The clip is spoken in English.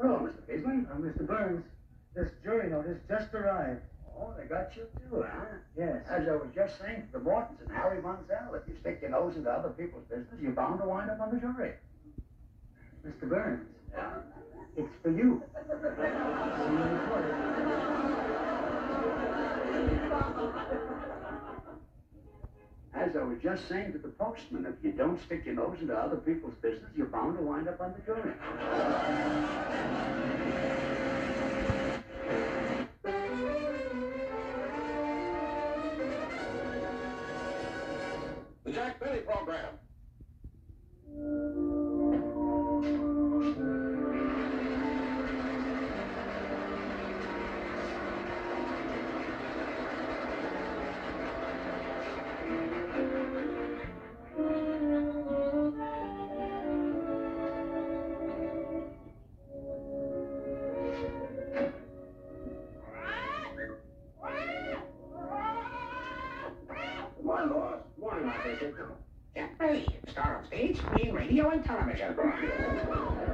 Hello, Mr. Beasley. Mr. Burns, this jury notice just arrived. Oh, they got you too, huh? Yes. As I was just saying to the Mortons and Harry Monsell, if you stick your nose into other people's business, you're bound to wind up on the jury. Mr. Burns, Yeah? it's for you. See you in court. As I was just saying to the postman, if you don't stick your nose into other people's business, you're bound to wind up on the jury. The Jack Benny Program. Good morning, boss. Good morning, my visit. Jack Benny, star of stage, screen, radio, and television.